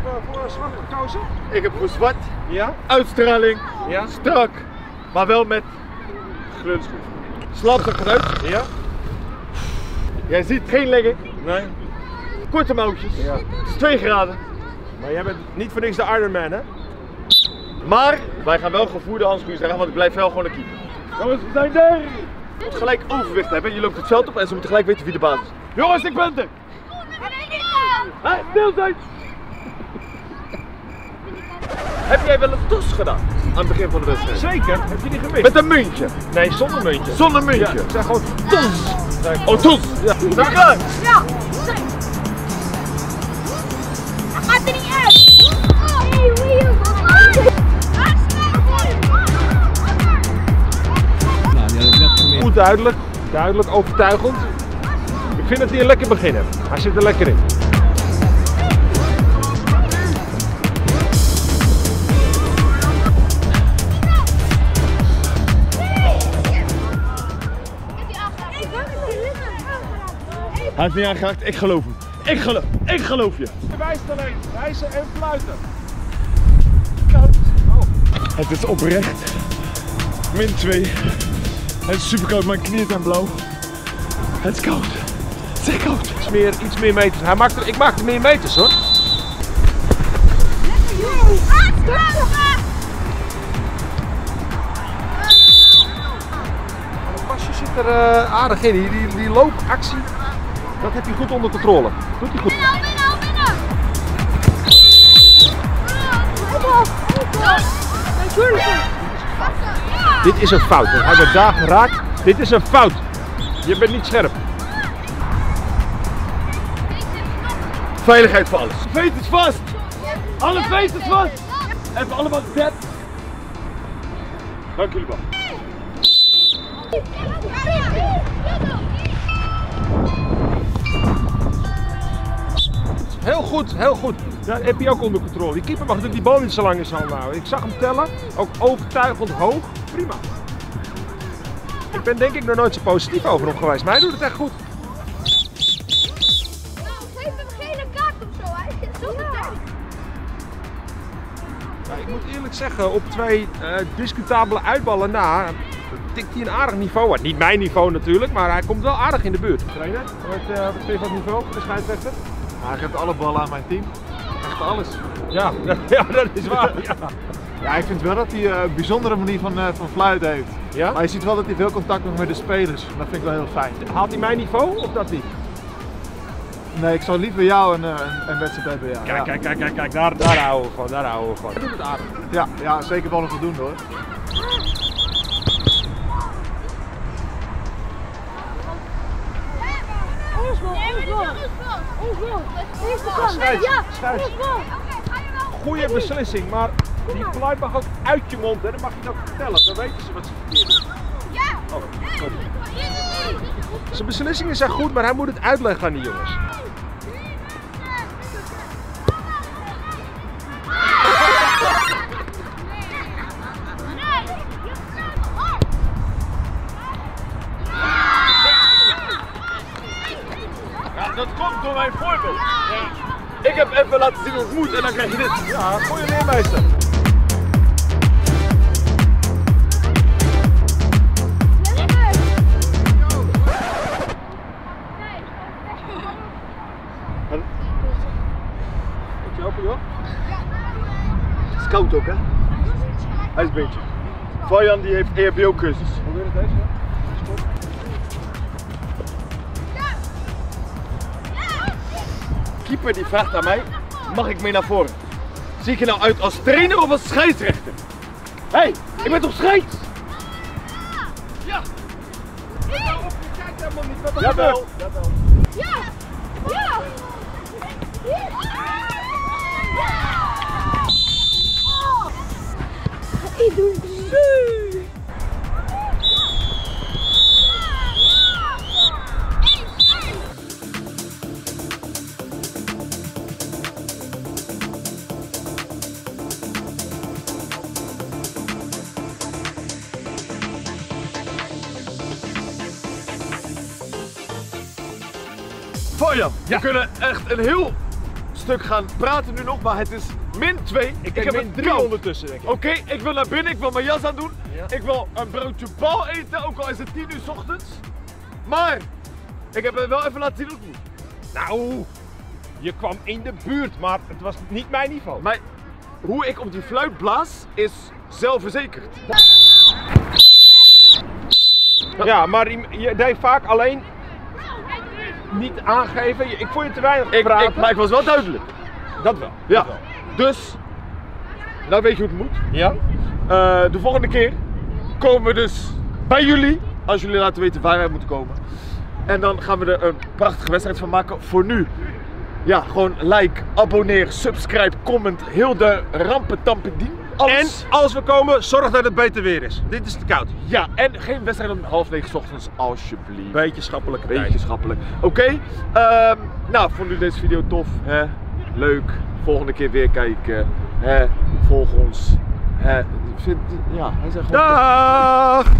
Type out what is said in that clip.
voor zwart gekozen? Ik heb voor zwart, Ja? uitstraling, Ja? strak, maar wel met gruntschoen. Slaapzak gaat uit. Ja? Jij ziet geen legging, Nee? korte mouwtjes. Ja. Het is 2 graden. Maar jij bent niet voor niks de Ironman, hè? Maar wij gaan wel gevoerde handschoenen dragen, want ik blijf wel gewoon een keeper. Jongens, we zijn er! Je moet gelijk overwicht hebben. Je loopt het veld op en ze moeten gelijk weten wie de baas is. Jongens, ik ben er! Hé, stil zijn! Heb jij wel een tos gedaan aan het begin van de wedstrijd? Zeker, heb je die gemist? Met een muntje. Nee, zonder muntje. Zonder muntje. Ja, ik zeg gewoon tos. Oh, tos! Ja. Zijn we klaar? Ja, zeker. Hij gaat er niet uit. Goed duidelijk, duidelijk, overtuigend. Ik vind dat hij een lekker begin heeft. Hij zit er lekker in. Hij heeft niet aangeraakt, ik geloof hem. Ik geloof je. Wijst alleen, wijzen en fluiten. Koud. Oh. Het is oprecht. -2. Het is super koud, mijn knieën zijn blauw. Het is koud. Het is echt koud. Iets meer meters. Ik maakte meer meters hoor. Het pasje zit er aardig in. Die loopactie, dat heb je goed onder controle. Doet hij goed. Dit is een fout. Hij wordt daar geraakt. Dit is een fout. Je bent niet scherp. Veiligheid voor alles. Veet is vast. Alle veet is vast. Even allemaal dead. Dank jullie wel. Heel goed, heel goed. Dat heb je ook onder controle. Die keeper mag natuurlijk die bal niet zo lang in zijn handen houden. Ik zag hem tellen, ook overtuigend hoog. Prima. Ik ben denk ik nog nooit zo positief over hem geweest, maar hij doet het echt goed. Geef hem een gele kaart of zo, hij is zo meteen. Nou, ik moet eerlijk zeggen, op 2 discutabele uitballen na tikt hij een aardig niveau uit. Niet mijn niveau natuurlijk, maar hij komt wel aardig in de buurt. Trainer, wat vind je van het niveau van de scheidsrechter? Hij geeft alle ballen aan mijn team. Echt alles. Ja, ja, dat is waar. Ja. Ja, ik vind wel dat hij een bijzondere manier van fluiten heeft. Ja? Maar je ziet wel dat hij veel contact heeft met de spelers. Dat vind ik wel heel fijn. Haalt hij mijn niveau of dat niet? Nee, ik zou liever jou een wedstrijd hebben. Ja. Kijk, daar houden we van, daar houden we van. Hij doet het aardig. Ja, zeker wel een voldoende hoor. Scheids. Goeie beslissing, maar die fluit mag ook uit je mond, hè. Dan mag je het ook vertellen, dan weten ze wat ze verkeerd doen. Oh, goed. Zijn beslissingen zijn goed, maar hij moet het uitleggen aan die jongens. Ja, dat komt door mijn voorbeeld. Ja. Ik heb even laten zien hoe het moet en dan krijg je dit. Ja, goeie leermeester. Moet je open, joh? Het is koud ook hè? IJsbeentje. Fajan die heeft EHBO-cursus. Hoe wil je het deze? Keeper die vraagt aan mij, mag ik mee naar voren? Zie ik er nou uit als trainer of als scheidsrechter? Hé, hey, ik ben toch scheids? Ja! Je kijkt helemaal niet wat er Jawel! gebeurt. Jawel. Ja! Ja! Ik doe het. Fajan, we kunnen echt een heel stuk gaan praten nu nog, maar het is -2. Ik heb min 3 ondertussen, denk ik. Oké, ik wil naar binnen, ik wil mijn jas aan doen. Ja. Ik wil een broodje bal eten, ook al is het 10 uur 's ochtends. Maar, ik heb het wel even laten zien hoe het moet. Nou, je kwam in de buurt, maar het was niet mijn niveau. Maar hoe ik op die fluit blaas, is zelfverzekerd. Ja, maar je deed vaak alleen niet aangeven. Ik vond je te weinig praten. Maar ik was wel duidelijk. Dat wel. Ja, Dat wel. dus, nou weet je hoe het moet. Ja? De volgende keer komen we dus bij jullie, als jullie laten weten waar wij moeten komen. En dan gaan we er een prachtige wedstrijd van maken. Voor nu, ja, gewoon like, abonneer, subscribe, comment, heel de rampentampen-dien. En als we komen, zorg dat het beter weer is. Dit is te koud. Ja, en geen wedstrijd om 8:30 's ochtends, alsjeblieft. Beetje schappelijke tijd. Beetje schappelijk. Oké, nou, vond u deze video tof? Hè? Leuk. Volgende keer weer kijken. Hè? Volg ons. Hè? Ja, hij zegt gewoon... Dag!